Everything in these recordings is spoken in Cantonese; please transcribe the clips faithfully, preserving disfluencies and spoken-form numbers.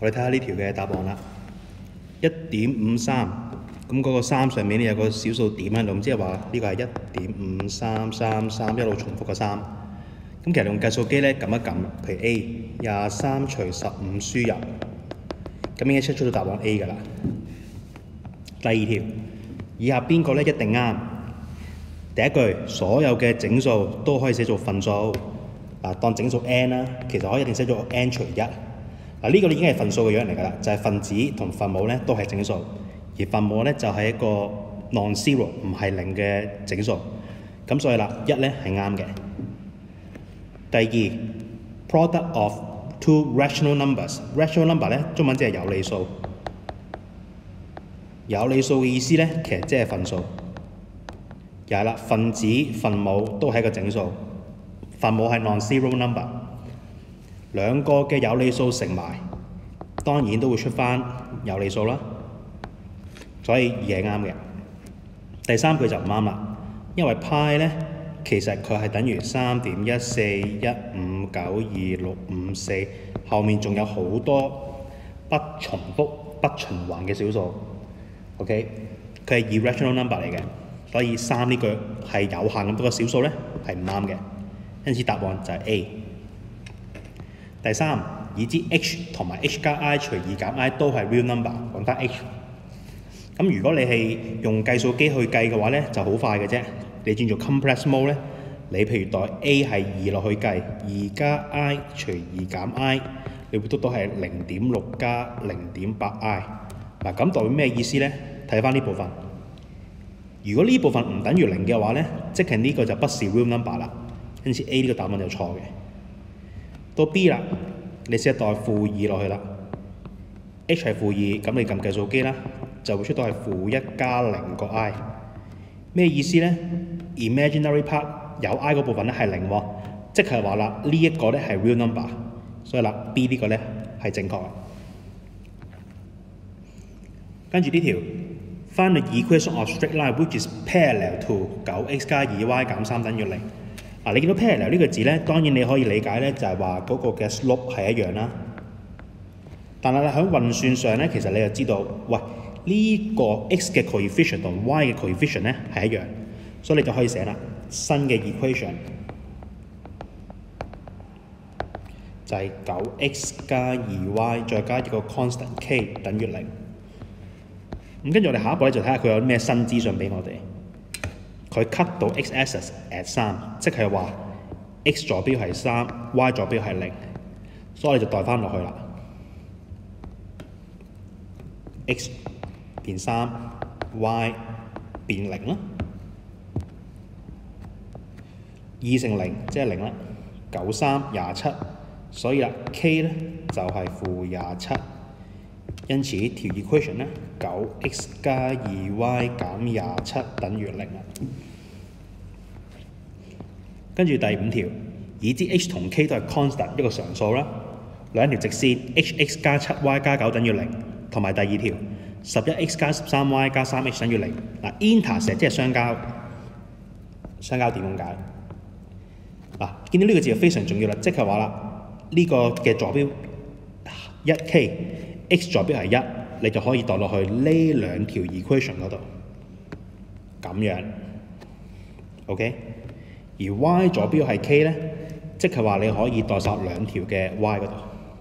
我哋睇下呢條嘅答案啦，一點五三，咁嗰個三上面咧有個小數點喺度，咁即係話呢個係一點五三三三一路重複嘅三。咁其實用計數機咧撳一撳，譬如 A 廿三除十五輸入，咁已經出出到答案 A 㗎啦。第二條，以下邊個咧一定啱？第一句，所有嘅整數都可以寫做分數，嗱當整數 n 啦，其實可以一定寫做 n 除一。嗱呢個已經係分數嘅樣嚟㗎啦，就係、是、分子同分母咧都係整數，而分母咧就係、是、一個 non-zero 唔係零嘅整數，咁所以啦，一咧係啱嘅。第二 product of two rational numbers，rational number 咧中文即係有理數，有理數嘅意思咧其實即係分數，又係啦，分子分母都係一個整數，分母係 non-zero number。兩個嘅有理數乘埋，當然都會出翻有理數啦，所以二係啱嘅。第三句就唔啱啦，因為派咧其實佢係等於三點一四一五九二六五四，後面仲有好多不重複、不循環嘅小數。OK， 佢係 irrational number 嚟嘅，所以三呢句係有限咁多個小數咧係唔啱嘅，因此答案就係 A。第三，已知 h 同埋 h 加 i 除二減 i 都係 real number， 揾翻 h。咁如果你係用計數機去計嘅話咧，就好快嘅啫。你轉做 complex mode 咧，你譬如代 a 係二落去計，二加 i 除二減 i， 你會得到係零點六加零點八 i。嗱咁代表咩意思咧？睇翻呢部分。如果呢部分唔等於零嘅話咧，即係呢個就不是 real number 啦。因此 A 呢個答案就錯嘅。到 B 啦，你試下代負二落去啦 ，h 係負二，咁你撳計數機啦，就會出到係負一加零個 i。咩意思咧 ？Imaginary part 有 i 嗰部分咧係零喎，即係話啦，呢一個咧係 real number， 所以啦 B 呢個咧係正確。跟住呢條 ，Find the equation of straight line which is parallel to 九 x 加二 y 減三等於零。嗱，你見到 parallel 呢個字咧，當然你可以理解咧，就係話嗰個嘅 slope 係一樣啦。但係喺運算上咧，其實你就知道，喂，呢、這個 x 嘅 coefficient 同 y 嘅 coefficient 咧係一樣，所以你就可以寫啦，新嘅 equation 就係九 x 加二 y 再加一個 constant k 等於零。咁跟住我哋下一步咧就睇下佢有咩新資訊俾我哋。佢 cut 到 x-axis at 三，即係話 x 坐標係三 ，y 坐標係零，所以我哋就代翻落去啦。x 變三 ，y 變零啦。二乘零即係零啦，九三廿七，所以啦 k 咧就係負廿七，因此條 equation 咧九 x 加二 y 減廿七等於零啦。跟住第五條，已知 h 同 k 都係 constant 一個常數啦，兩條直線 hx 加七 y 加九等於零，同埋第二條十一 x 加十三 y 加三 h 等於零。嗱 ，intercept 即係相交，相交點咁解？嗱，見到呢個字就非常重要啦，即係話啦，呢、這個嘅坐標一 k，x 坐標係一，你就可以代落去呢兩條 equation 嗰度，咁樣 ，OK？而 y 坐標係 k 咧，即係話你可以代晒兩條嘅 y 嗰度，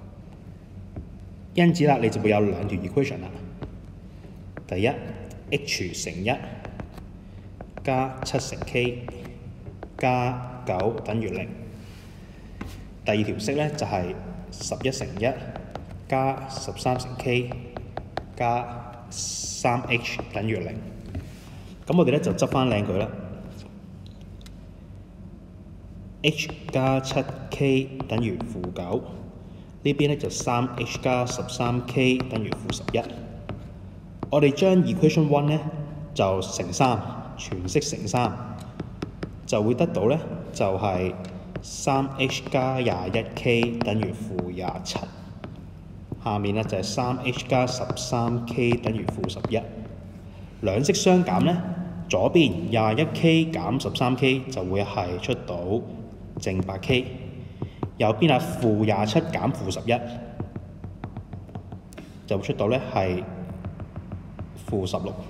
因此啦，你就會有兩條 equation 啦。第一 h 乘一加七乘 k 加九等於零。第二條式咧就係十一乘一加十三乘 k 加三 h 等於零。咁我哋咧就執翻靚佢啦。h 加七 k 等於負九，呢邊咧就三 h 加十三 k 等於負十一。我哋將 equation one 咧就乘三，全式乘三，就會得到咧就係三 h 加廿一 k 等於負廿七。下面咧就係三 h 加十三 k 等於負十一。兩式相減咧，左邊廿一 k 減十三 k 就會係出到正八 k， 右邊係負廿七減負十一， 就會出到咧係負十六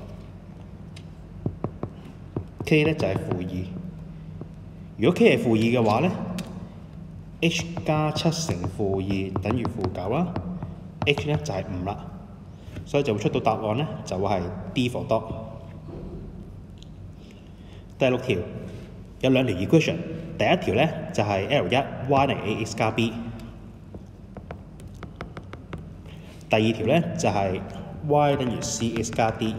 ，k 咧就係負二。如果 k 係負二嘅話咧 ，h 加七乘負二等於負九啦 ，h 咧就係五啦，所以就會出到答案咧就會係 D for dog。第六條有兩條 equation， 第一條咧就係 L 一 y 等於 ax 加 b， 第二條咧就係 y 等於 cx 加 d。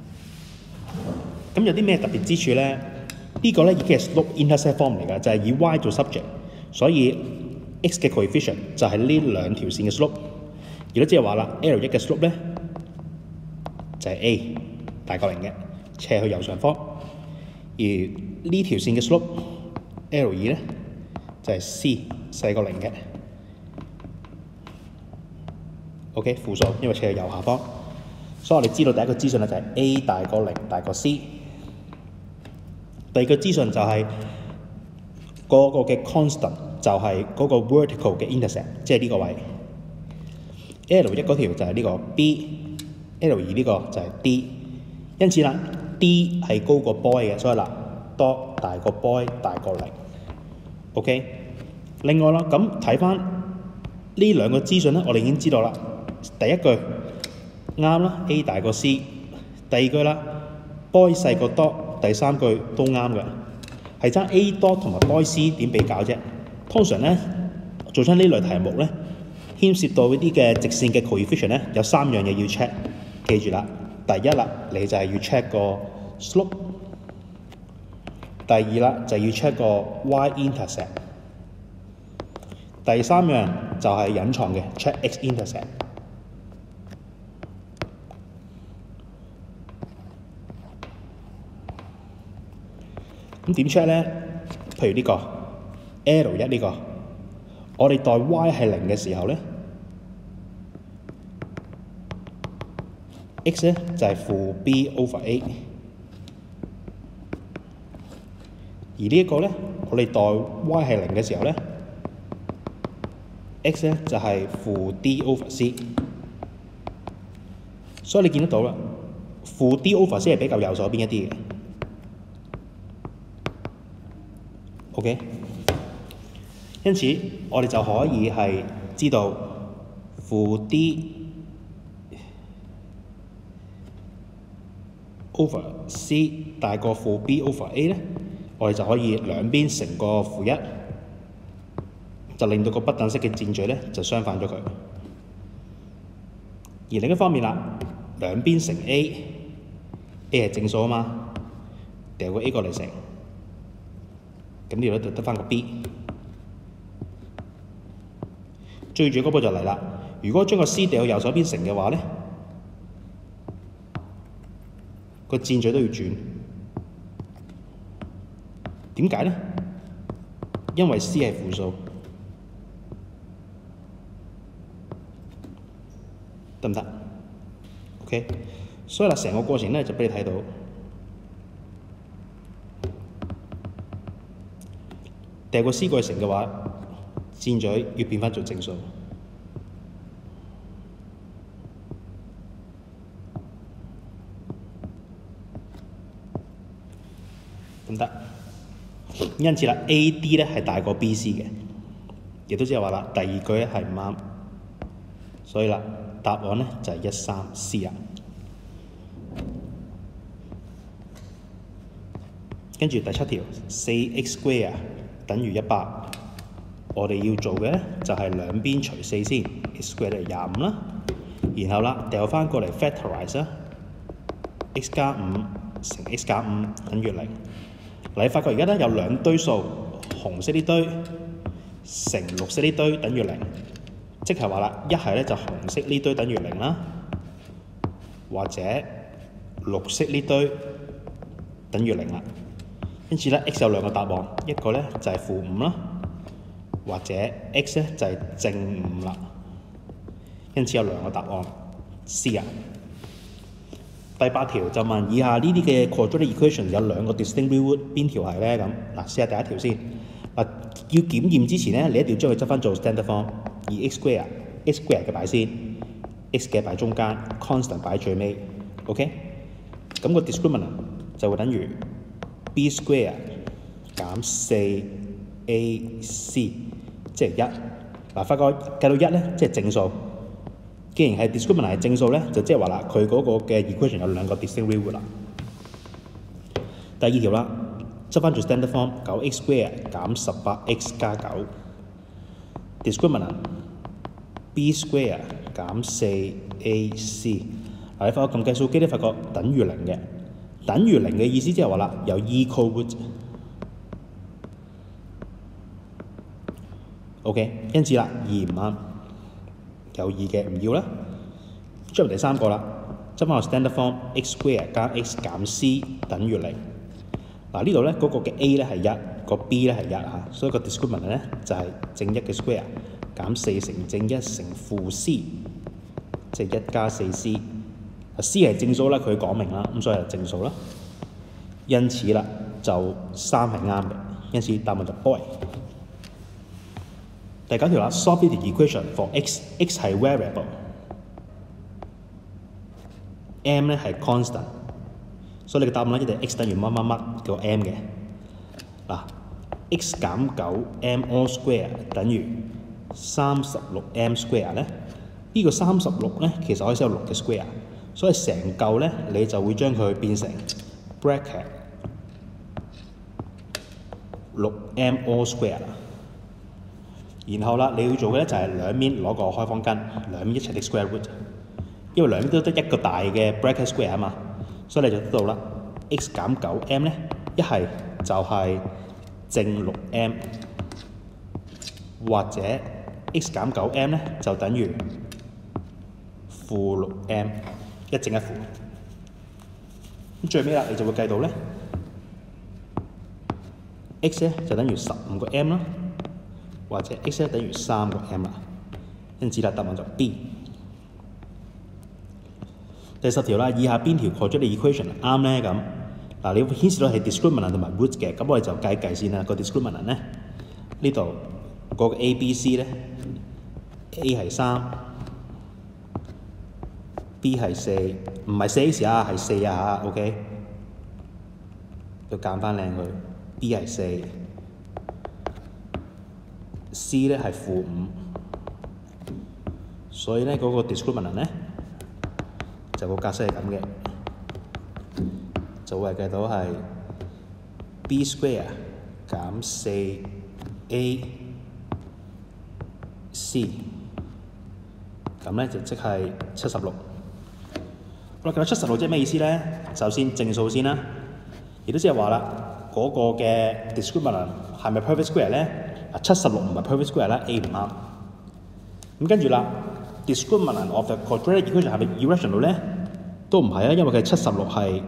咁有啲咩特別之處咧？呢個咧已經係 slope intercept form 嚟㗎，就係以 y 做 subject， 所以 x 嘅 coefficient 就係呢兩條線嘅 slope。亦都即係話啦 ，L 一嘅 slope 咧就係 a 大過零嘅，斜去右上方；而呢條線嘅 slope L 二咧就係 c 細過零嘅。OK， 負數，因為斜去右下方，所以我哋知道第一個資訊咧就係 a 大過零大過 c。第二個資訊就係嗰個嘅 constant 就係嗰個 vertical 嘅 intercept， 即係呢個位。L 一嗰條就係呢個 B，L 二呢個就係 D。因此啦 ，D 係高過 boy 嘅，所以啦 ，dot 大過 boy 大過零。OK， 另外啦，咁睇翻呢兩個資訊咧，我哋已經知道啦。第一句啱啦 ，A 大過 C。第二句啦 ，boy 細過 dot。第三句都啱嘅，係爭 A dot 同埋 boy C 點比較啫？通常咧做出呢類題目咧，牽涉到呢啲嘅直線嘅 coefficient 咧，有三樣嘢要 check， 記住啦。第一啦，你就係要 check 個 slope； 第二啦，就要 check 個 y intercept； 第三樣就係隱藏嘅 check x intercept。咁點 check 咧？譬如呢個 L 一呢個，我哋代 y 係零嘅時候咧 ，x 咧就係負 b over a， 而呢一個咧，我哋代 y 係零嘅時候咧 ，x 咧就係負 d over c。所以你見得到啦，負 d over c 係比較右手邊一啲嘅。OK， 因此我哋就可以係知道負 D over C 大過負 B over A 咧，我哋就可以兩邊乘個負一，就令到個不等式嘅箭嘴咧就相反咗佢。而另一方面啦，兩邊乘 A，A 係正數啊嘛，掉個 A 過嚟乘。咁呢度就得翻個 B， 最住嗰步就嚟啦。如果將個 C 掉去右手邊乘嘅話咧，個箭嘴都要轉。點解咧？因為 C 係負數，得唔得 ？OK， 所以啦，成個過程咧就俾你睇到。掉個 C 過去乘嘅話，箭嘴要變翻做正數。咁得，因此啦 ，A D 咧係大過 B C 嘅，亦都即係話啦，第二句咧係唔啱，所以啦，答案咧就係一三 C 啦。跟住第七條，四 x square 等於一百，我哋要做嘅咧就係兩邊除四先 ，x square 係廿五啦，然後啦掉翻過嚟 factorize 啦 ，x 加五乘 x 加五等於零。嗱，你發覺而家咧有兩堆數，紅色呢堆乘綠色呢堆等於零，即係話啦，一係咧就紅色呢堆等於零啦，或者綠色呢堆等於零啦。因此咧 ，x 有兩個答案，一個咧就係負五啦，或者 x 咧就係正五啦。因此有兩個答案 C 啊。第八條就問以下呢啲嘅 quadratic equation 有兩個 distinct root， 邊條係咧？咁嗱，試下第一條先。嗱，要檢驗之前咧，你一定要將佢執翻做 standard form，以 x square x square 嘅擺先。 x 嘅擺中間 ，constant 擺最尾 ，OK？ 咁個 discriminant 就會等於 b square 減四 a c， 即係一。嗱，發覺計到一咧，即係正數。既然係 discriminant 係正數咧，就即係話啦，佢嗰個嘅 equation 有兩個 distinct real root 啦。第二條啦，執翻住 standard form 九 x square 減十八 x 加九 discriminant b square 減四 a c。嗱，你發覺撳計數機咧，發覺等於零嘅，等於零嘅意思即係話啦，有 equal root。OK， 因此啦，二唔啱，有二嘅唔要啦。進入第三個啦，執翻個 standard form x square 加 x 減 c 等於零。嗱，呢度咧嗰個嘅 a 咧係一，個 b 咧係一嚇，所以個 discriminant 咧就係正一嘅 square 減四乘正一乘負 c， 即係一加四 c。c 係正數啦，佢講明啦，咁所以係正數啦。因此啦，就三係啱嘅，因此答案就 boy。第九條啦 ，solve the equation for x，x 係 variable，m 咧係 constant， 所以你嘅答案咧一定係 x 等於乜乜乜叫 m 嘅。嗱 ，x 減九 m all square 等於三十六 m square 咧，呢個三十六咧其實可以寫有六嘅 square， 所以成嚿咧你就會將佢變成 bracket 六 m all square 啦。然後啦，你要做嘅咧就係兩邊攞個開方根，兩邊一齊的 square root， 因為兩邊都得一個大嘅 bracket square 啊嘛，所以你就得到啦 x 減九 m 咧，一係就係正六 m， 或者 x 減九 m 咧就等於負六 m， 一正一負。咁最尾啦，你就會計到咧 x 咧就等於十五個 m 啦。或者 x 咧等於三個 m 啦，因此啦答案就 B。第十條啦，以下邊條 quadratic equation 啱咧？咁嗱，你顯示到係 discriminant 同埋 root 嘅，咁我哋就計計先啦。個 discriminant 咧呢度嗰個 A、B、C 咧 ，A 係三 ，B 係四，唔係四 x 啊，係四啊 ，OK， 要揀翻靚佢 ，B 係四。C 咧係負五，所以咧嗰個 discriminant 咧就個格式係咁嘅，就會計到係 b square 減四 a c， 咁咧就即係七十六。好啦，計到七十六即係咩意思咧？首先正數先啦，亦都即係話啦，嗰、那個嘅 discriminant 係咪 perfect square 咧？七十六唔係 perfect square 啦 ，A 唔啱。咁跟住啦 ，discriminant of the quadratic equation 係咪 irrational 咧？都唔係啊，因為佢七十六係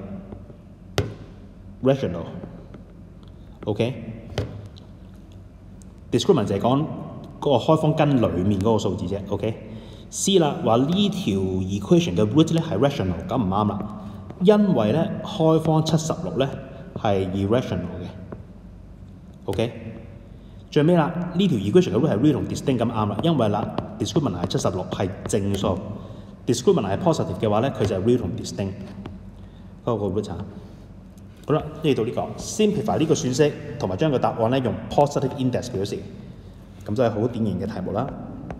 rational。OK，discriminant 就係講嗰個開方根裡面嗰個數字啫。OK，C 啦話呢條 equation 嘅 root 咧係 rational， 咁唔啱啦，因為咧開方七十六咧係 irrational 嘅。OK。最尾啦，呢條 equation 嘅 root 係 real 同 distinct 咁啱啦，因為啦 discriminant 係七十六係正數 ，discriminant 係 positive 嘅話咧，佢就係 real 同 distinct 嗰個 root 啊。好啦，呢度呢個 simplify 呢個算式，同埋將個答案咧用 positive index 表示，咁就係好典型嘅題目啦。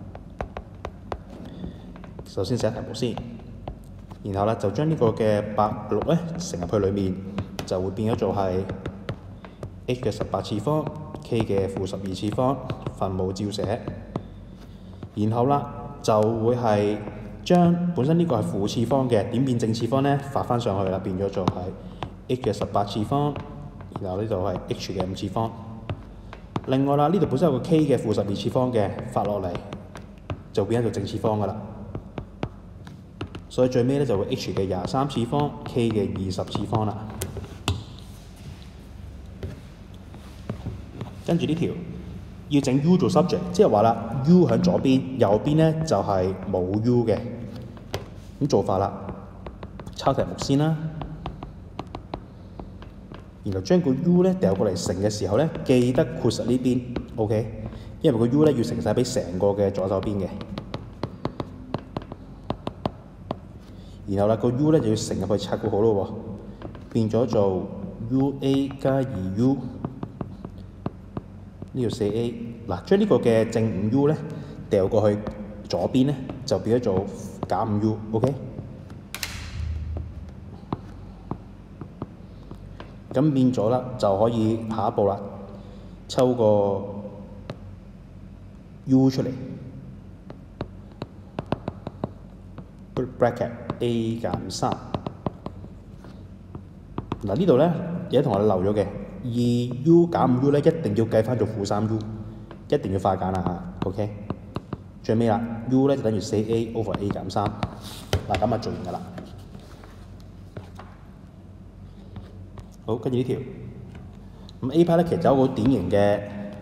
首先寫題目先，然後咧就將呢個嘅八六咧乘入去裡面，就會變咗做係 h 嘅十八次方。K 嘅負十二次方，分母照寫，然後啦就會係將本身呢個係負次方嘅點變正次方咧發翻上去啦，變咗做係 h 嘅十八次方，然後呢度係 h 嘅五次方。另外啦，呢度本身有個 K 嘅負十二次方嘅發落嚟，就變咗做正次方噶啦。所以最尾咧就會 h 嘅廿三次方 ，K 嘅二十次方啦。跟住呢條要整 U 做 subject， 即係話啦 ，U 喺左邊，右邊咧就係、是、冇 U 嘅。咁做法啦，抄題目先啦，然後將個 U 咧掉過嚟乘嘅時候咧，記得括實呢邊 ，OK， 因為個 U 咧要乘晒俾成個嘅左手邊嘅。 然後啦個 U 咧就要乘入去拆個號咯喎，變咗做 U A 加二 U， 呢度四 A。嗱，將呢個嘅正五 U 咧掉過去左邊咧，就變咗做減五 U，OK？、咁變咗啦，就可以下一步啦，抽個 U 出嚟 ，bracket A 減三。嗱呢度咧有啲同學漏咗嘅，二 U 減五 U 咧一定要計翻做負三 U， 一定要化簡啦嚇 ，OK？ 最尾啦 ，U 咧就等於四 A over A 減三。嗱咁啊做完㗎啦。好，跟住呢條，咁 A part 咧其實有一個典型嘅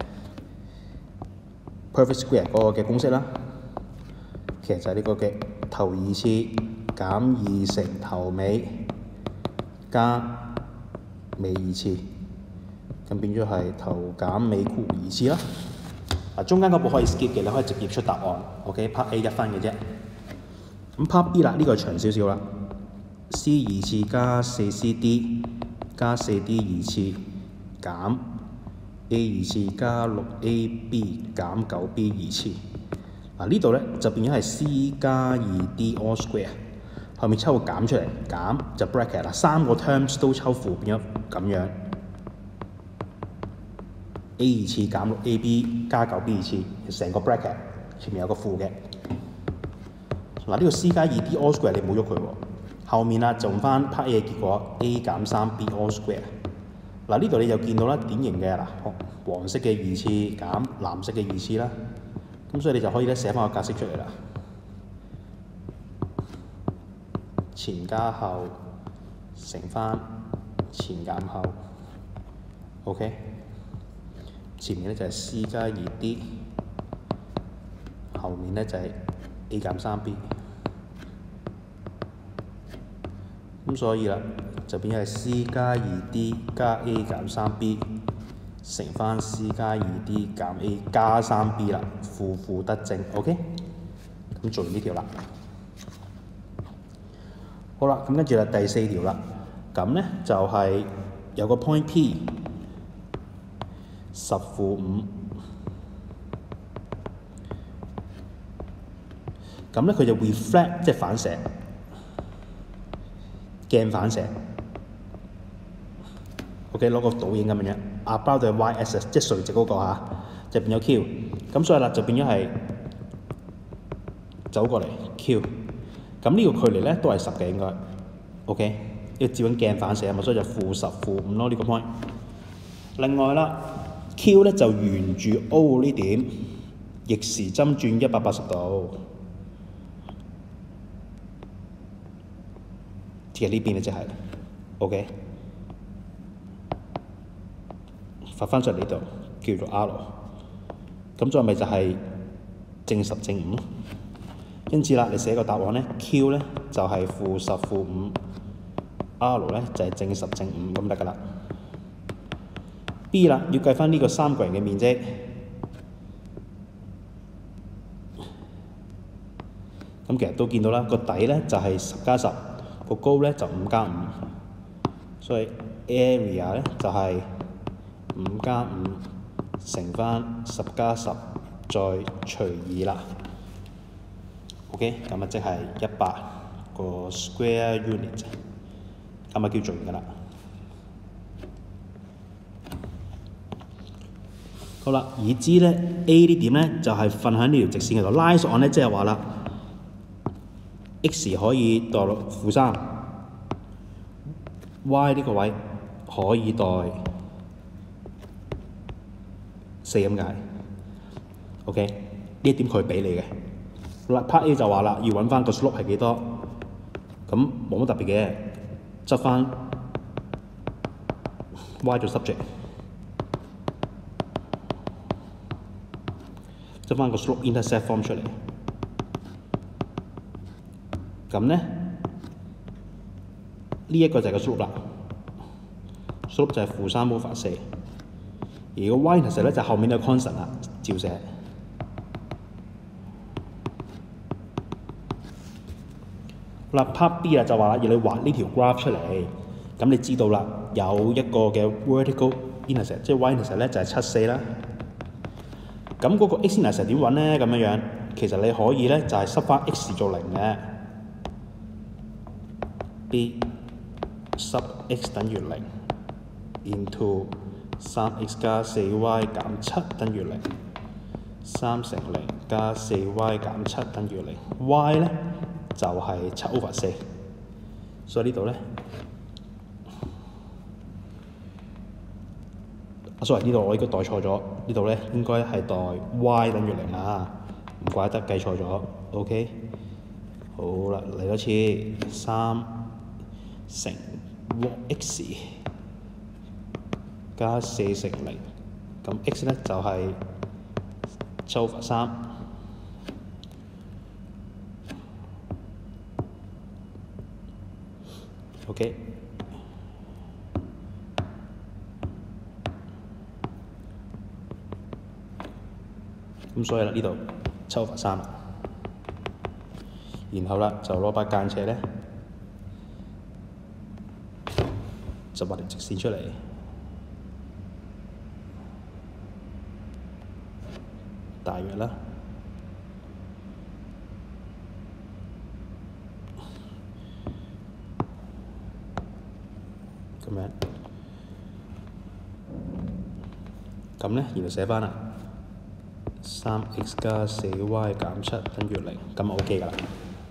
perfect square 嗰個嘅公式啦，其實就係呢個嘅頭二次減二乘頭尾加尾二次，咁變咗係頭減尾括二次啦。嗱中間嗰步可以 skip 嘅，你可以直接出答案。OK，part A 一分嘅啫。咁 part B 啦，呢個長少少啦 ，C 二次加四 C D。加四 D 二次減 A 二次加六 A B 減九 B 二次。嗱呢度咧就變咗係 C 加二 D all square， 後面抽個減出嚟，減就 bracket 啦，三個 terms 都抽負變咗咁樣。A 二次減六 A B 加九 B 二次，成個 bracket 前面有個負嘅。嗱呢個 C 加二 D all square 你冇喐佢喎。後面啦就用翻 part A 嘅結果 A 減三 B all square。嗱呢度你就見到啦，典型嘅嗱黃色嘅二次減藍色嘅二次啦，咁所以你就可以咧寫翻個格式出嚟啦。前加後乘翻前減後 ，OK。前面咧就係 C 加二 D， 後面咧就係 A 減三 B。咁所以啦，就變咗係 C 加二 D 加 A 減三 B 乘翻 C 加二 D 減 A 加三 B 啦，負負得正 ，OK？ 咁做完呢條啦。好啦，咁跟住啦第四條啦，咁咧就係、是、有個 point P 十負五，咁咧佢就 reflect 即係反射。鏡反射 ，OK 攞個倒影咁樣樣 ，about the y-axis 即係垂直嗰、那個嚇，就變咗 Q， 咁所以啦就變咗係走過嚟 Q， 咁呢個距離咧都係十嘅應該 ，OK， 因為照緊鏡反射啊嘛，所以就負十負五咯呢個 point。另外啦 ，Q 咧就沿住 O 呢點逆時針轉一百八十度。其實呢邊咧就係 OK， 發翻上嚟呢度叫做 R， 咁再咪就係正十正五咯。因此啦，你寫個答案咧 ，Q 咧就係負十負五 ，R 咧就係正十正五咁得噶啦。B 啦，要計翻呢個三個人嘅面積，咁其實都見到啦，個底咧就係十加十。個高咧就五加五，所以 area 咧就係五加五乘翻十加十再除二啦。OK， 咁啊即係一百個 square unit， 咁啊叫做完㗎啦。好啦，已知咧 A 呢點咧就係瞓喺呢條直線嗰度，拉索案咧即係話啦。X 可以代落負三 ，Y 呢個位可以代四咁解。OK， 呢一點佢俾你嘅。嗱 ，Part A 就話啦，要揾翻個 slope 係幾多？咁冇乜特別嘅，執翻 Y 做 subject， 執翻個 slope intercept form 出嚟。咁咧，呢一個就係個 slope 啦 ，slope 就係負三 over 四，而個 y-intercept 咧就後面嘅 constant 啦，照寫。 好啦 ，part B 啦就話啦，要你畫呢條 graph 出嚟，咁你知道啦，有一個嘅 vertical intercept， 即係 y-intercept 咧就係七四啦。咁嗰個 x-intercept 點揾咧？咁樣樣其實你可以咧就係塞翻 x 做零嘅 ，b sub x 等於零 into 三 x 加四 y 減七等於零，三乘零加四 y 減七等於零 ，y 咧就係七 over 四，所以呢度咧，啊 sorry 呢度我應該代錯咗，呢度咧應該係代 y 等於零啊，唔怪得計錯咗 ，OK， 好啦，嚟多次，三乘 x 加四乘零，咁 x 咧就係七 over 三。OK， 咁所以啦，呢度七 over 三，然後啦就攞把間尺咧，就畫條直線出嚟，大約啦。咁樣，咁咧，然後寫翻啦，三 x 加四 y 減七等於零，咁 OK 㗎啦。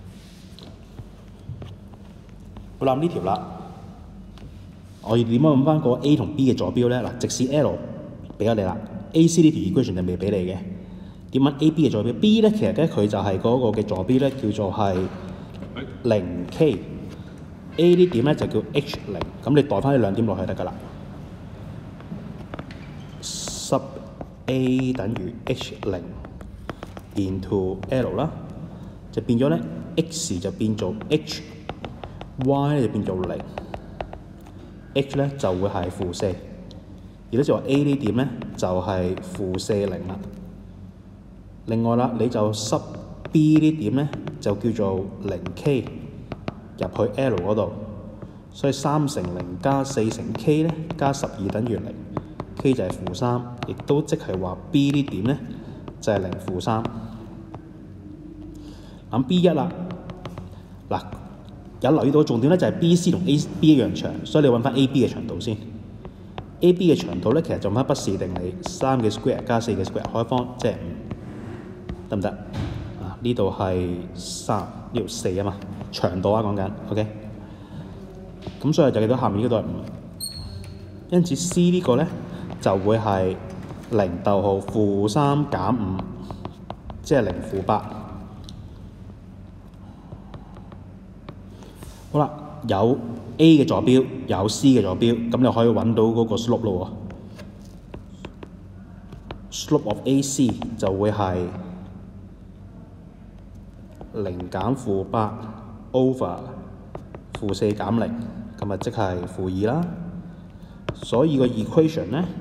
好啦，呢條啦，我要點樣揾翻個 A 同 B 嘅坐標咧？嗱，直線 L 俾咗你啦 ，A C 呢條 equation 就未俾你嘅。點揾 A B 嘅坐標 ？B 咧其實咧佢就係嗰個嘅坐標咧叫做係零 K。A 呢點咧就叫 H 零，咁你代翻呢兩點落去得㗎啦。sub A 等於 H 零 into L 啦，就變咗咧 X 就變做 H，Y 咧就變做零 ，H 咧就會係負四，而咧就話 A 呢點咧就係負四零啦。另外啦，你就 sub B 呢點咧就叫做零 K。入去 L 嗰度，所以三乘零加四乘 K 咧加十二等於零 ，K 就係負三，亦都即係話 B 呢點咧就係零負三。咁 B 一啦，嗱有留意到重點咧就係 B C 同 A B 一樣長，所以你揾翻 A B 嘅長度先。A B 嘅長度咧其實做翻不是定理，三嘅 square 加四嘅 square 開方即係五，得唔得？啊呢度係三，呢度四啊嘛。長度啊講緊 ，OK， 咁所以就記到下面呢個都係五，因此 C 呢個咧就會係零逗號負三減五，即係零負八。好啦，有 A 嘅坐標，有 C 嘅坐標，咁你可以揾到嗰個 slope 咯喎。slope of A C 就會係零減負八。over 負四減零，咁啊即係負二啦。所以個 equation 咧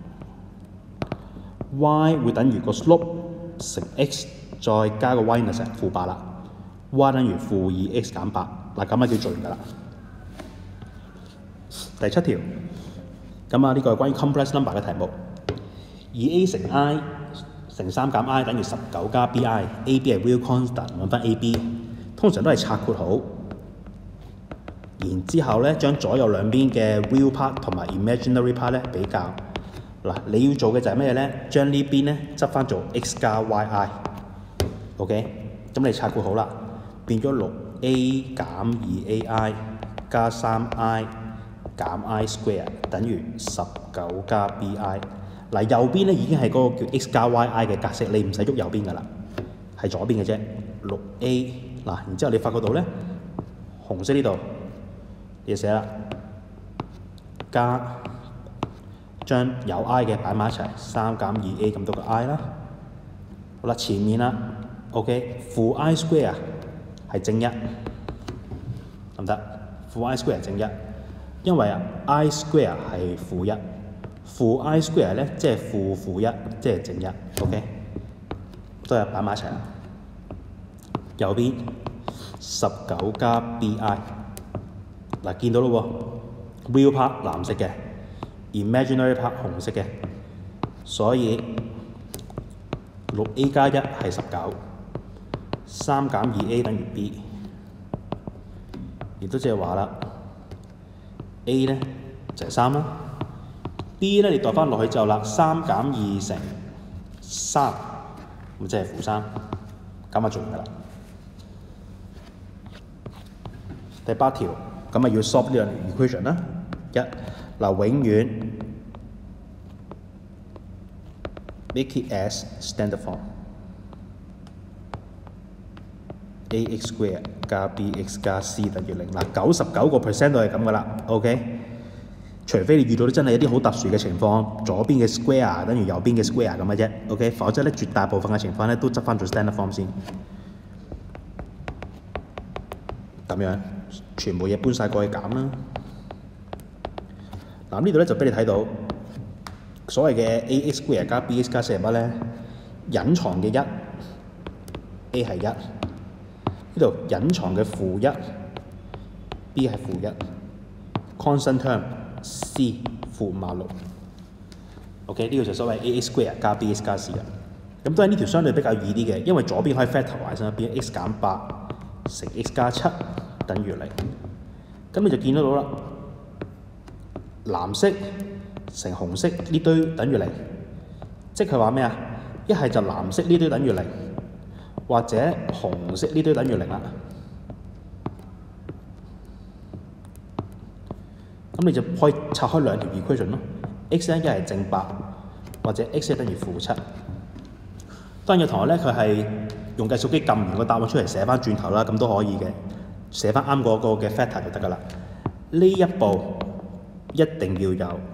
y 會等於個 slope 乘 x 再加個 y-intercept 負八啦。y 等於負二 x 減八，嗱咁啊叫做完㗎啦。第七條，咁啊呢個係關於 complex number 嘅題目。二 a 乘 i 乘三減 i 等於十九加 bi，A B 係 real constant， 揾翻 A B。通常都係拆括號，然之後咧將左右兩邊嘅 real part 同埋 imaginary part 咧比較。嗱，你要做嘅就係咩咧？將呢邊咧執翻做 x 加 yi，OK， 咁你拆括號啦，變咗六 a 減二 a i 加三 i 減 i square 等於十九加 bi。嗱，右邊咧已經係嗰個叫 x 加 yi 嘅格式，你唔使喐右邊㗎啦，係左邊嘅啫，六 a。嗱，然之後你發覺到咧，紅色呢度你寫啦，加將有 i 嘅擺埋一齊，三減二 a 咁多個 i 啦。好啦，前面啦 ，OK， 負 i square 係正一，得唔得？負 i square 係正一，因為啊 i square 係負一，負 i square 咧即係負負一，即係正一 ，OK， 都係擺埋一齊啦。右邊十九加 bi。嗱，見到咯喎 ，real part 藍色嘅 ，imaginary part 紅色嘅，所以六 a 加一係十九，三減二 a 等於 b， 亦都即係話啦 ，a 咧就係三啦 ，b 咧你代翻落去之後啦，三減二乘三，咁即係負三，咁啊做完㗎啦。第八條，咁啊要 solve 呢兩條 equation 啦。一嗱，永遠 make it as standard form。ax square 加 bx 加 c 等於零。嗱，九十九個 percent 都係咁噶啦 ，OK。除非你遇到真係一啲好特殊嘅情況，左邊嘅 square 等於右邊嘅 square 咁嘅啫 ，OK。否則咧，絕大部分嘅情況咧都執翻做 standard form 先。咁樣全部嘢搬晒過去減啦。嗱，呢度咧就俾你睇到所謂嘅 ax square 加 bx 加 c 係乜咧？隱藏嘅一 a 係一，呢度隱藏嘅負一 b 係負一 ，constant term c 負五啊六。OK， 呢個就所謂 ax square 加 bx 加 c 啦。咁都係呢條相對比較易啲嘅，因為左邊可以 factorize 啦，變 x 減八乘 x 加七等於零。咁你就見得到啦，藍色乘紅色呢堆等於零，即係話咩啊？一係就藍色呢堆等於零，或者紅色呢堆等於零啦。咁你就可以拆開兩條 equation 咯。x 咧一係正八，或者 x 等於負七。當然有同學咧，佢係用計數機撳完個答案出嚟寫翻轉頭啦，咁都可以嘅，寫翻啱嗰個嘅 factor 就得㗎啦。呢一步一定要有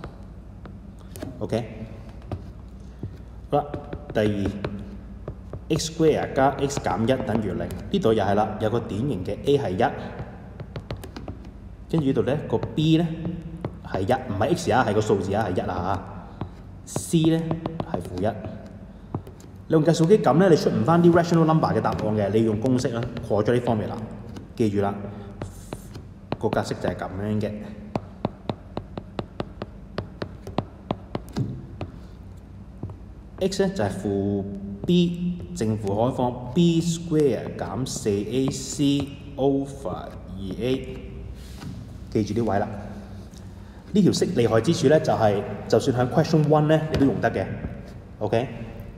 ，OK。好啦，第二 x square 加 x 減一等於零，呢度又係啦，有個典型嘅 a 係一，跟住呢度咧個 b 咧係一，唔係 x 啊，係個數字啊，係一啊嚇 ，c 咧係負一。你用計數機撳咧，你出唔翻啲 rational number 嘅答案嘅，你要用公式啦，過咗呢方面啦，記住啦，個格式就係咁樣嘅。x 咧就係負 b 正負開方 b square 減四 a c over 二 a， 記住呢位啦。呢條式厲害之處咧就係、是，就算喺 question one 咧，你都用得嘅 ，OK。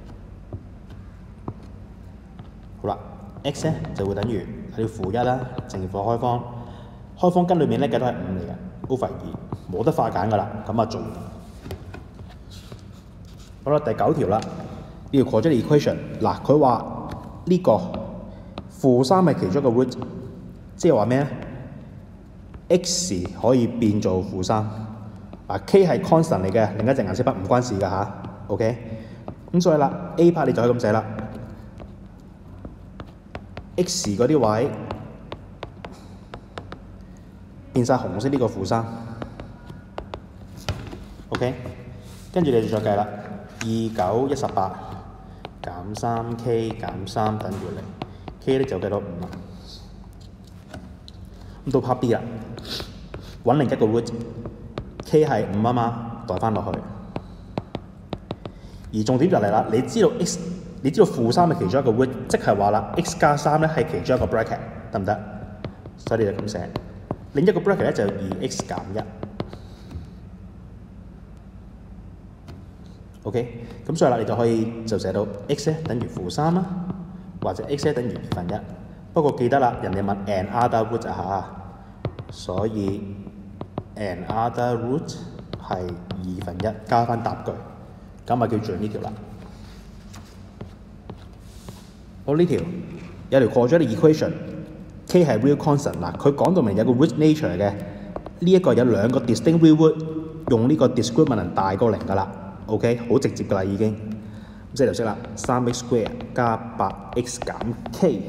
好啦 ，x 咧就會等於係負一啦，正負開方，開方根裏面咧計都係五嚟嘅 ，over 二，冇得化簡㗎啦，咁啊做。好啦，第九條啦，呢條 quadratic equation， 嗱佢話呢個負三係其中一個 root， 即係話咩咧 ？x 可以變做負三，嗱 k 係 constant 嚟嘅，另一隻顏色筆唔關事㗎吓 ，OK。咁所以啦 ，A part 你就可以咁寫啦 ，x 嗰啲位變晒紅色呢個負三 ，OK。跟住你就再計啦。二九一十八減三 k 減三等於零 ，k 咧就計到五啦。咁到 part B 啦，揾另一個 root，k 係五啊嘛，代翻落去。而重點就嚟啦，你知道 x， 你知道負三係其中一個 root， 即係話啦 ，x 加三咧係其中一個 bracket， 得唔得？所以你就咁寫。另一個 bracket 咧就係二 x 減一。OK， 咁所以啦，你就可以就寫到 x 咧等於負三啦，或者 x 咧等於二分一。不過記得啦，人哋問 and other root 啊嚇，所以 and other root 係二分一，加翻答句，咁咪叫做呢條啦。好，呢條有條 quadratic equation，k 係 real constant 嗱，佢講到明有個 root nature 嘅，呢一個有兩個 distinct real root， 用呢個 discriminant 大過零㗎啦。OK， 好直接㗎啦已經，咁即係就識啦，三 x square 加八 x 減 k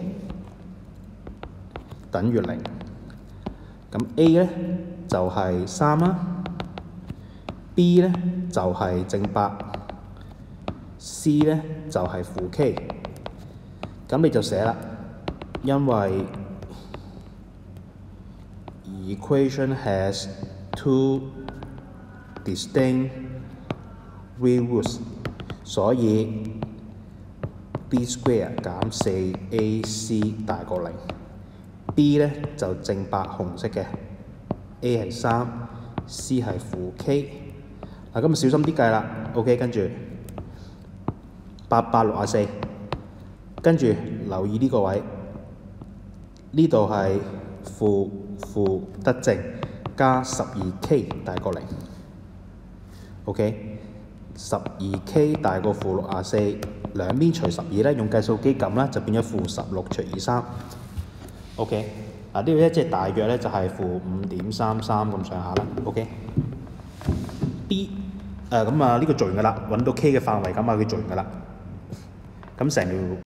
等於零。咁 A 咧就係三啦 ，B 咧就係正八 ，C 咧就係負 k。咁你就寫啦，因為 equation has two distinct real roots， 所以 b square 減四 a c 大過零。b 咧就正八紅色嘅 ，a 係三 ，c 係負 k。嗱，咁小心啲計啦 ，OK， 跟住八百六十四，跟住留意呢個位，呢度係負負得正加十二 k 大過零 ，OK， 十二 k 大過負六十四，兩邊除十二咧，用計數機撳啦，就變咗負十六除以三。OK， 嗱呢度咧即係大約咧就係負五點三三咁上下啦。OK，B 誒咁啊呢個做完噶啦，揾到 K 嘅範圍咁啊佢做完噶啦。咁成條